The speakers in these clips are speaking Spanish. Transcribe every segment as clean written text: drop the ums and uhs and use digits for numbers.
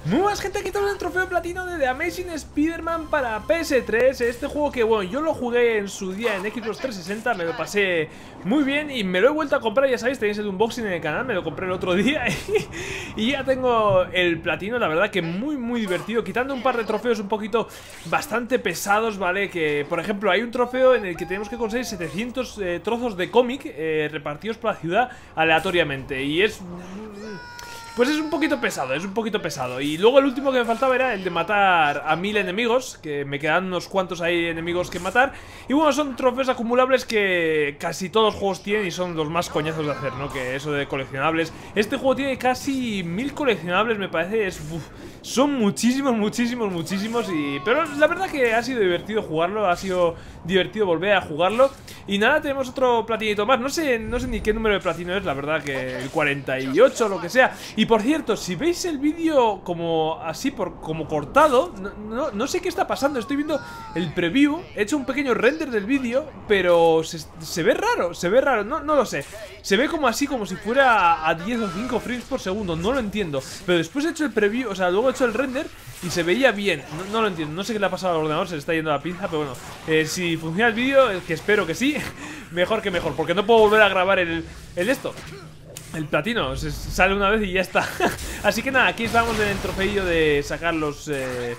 Muy buenas, gente, aquí tenemos el trofeo de platino de The Amazing Spider-Man para PS3. Este juego que, bueno, yo lo jugué en su día en Xbox 360, me lo pasé muy bien y me lo he vuelto a comprar, ya sabéis, tenéis el unboxing en el canal, me lo compré el otro día y ya tengo el platino, la verdad que muy divertido, quitando un par de trofeos un poquito bastante pesados, ¿vale? Que, por ejemplo, hay un trofeo en el que tenemos que conseguir 700 trozos de cómic repartidos por la ciudad aleatoriamente y es... Pues es un poquito pesado, y luego el último que me faltaba era el de matar a 1000 enemigos, que me quedan unos cuantos ahí enemigos que matar. Y bueno, son trofeos acumulables que casi todos los juegos tienen y son los más coñazos de hacer, ¿no? Que eso de coleccionables. Este juego tiene casi 1000 coleccionables, me parece, son muchísimos pero la verdad que ha sido divertido jugarlo, ha sido divertido volver a jugarlo. Y nada, tenemos otro platinito más, no sé ni qué número de platino es, la verdad que el 48 o lo que sea. Y por cierto, si veis el vídeo como así, como cortado, no sé qué está pasando, estoy viendo el preview, he hecho un pequeño render del vídeo, pero se ve raro, no lo sé. Se ve como así, como si fuera a 10 o 5 frames por segundo, no lo entiendo. Pero después he hecho el preview, o sea, luego he hecho el render y se veía bien, no lo entiendo, no sé qué le ha pasado al ordenador, se le está yendo la pinza, pero bueno, si funciona el vídeo, que espero que sí, mejor que mejor, porque no puedo volver a grabar el platino, sale una vez y ya está. Así que nada, aquí estamos en el trofeillo de sacar las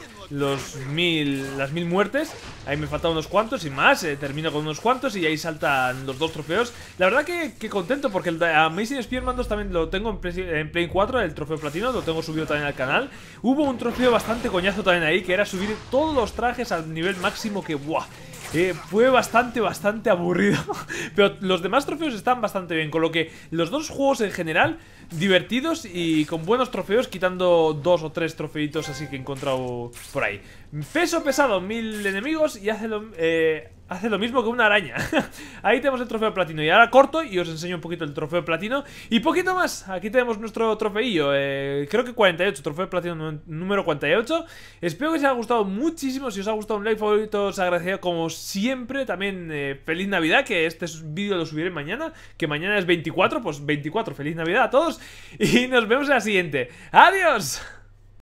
1000 muertes. Ahí me faltan unos cuantos y más, termino con unos cuantos y ahí saltan los dos trofeos. La verdad que contento, porque el Amazing Spider-Man 2 también lo tengo en Play 4, el trofeo platino, lo tengo subido también al canal. Hubo un trofeo bastante coñazo también ahí, que era subir todos los trajes al nivel máximo, que ¡buah! Fue bastante aburrido. Pero los demás trofeos están bastante bien, con lo que los dos juegos en general divertidos y con buenos trofeos, quitando 2 o 3 trofeitos así que he encontrado por ahí. Peso pesado, 1000 enemigos y hace lo mismo que una araña. Ahí tenemos el trofeo platino. Y ahora corto y os enseño un poquito el trofeo platino y poquito más. Aquí tenemos nuestro trofeillo, creo que 48, trofeo platino número 48. Espero que os haya gustado muchísimo. Si os ha gustado, un like, favorito, os agradecería como siempre. También feliz Navidad, que este vídeo lo subiré mañana, que mañana es 24, pues 24, feliz Navidad a todos. Y nos vemos en la siguiente. ¡Adiós!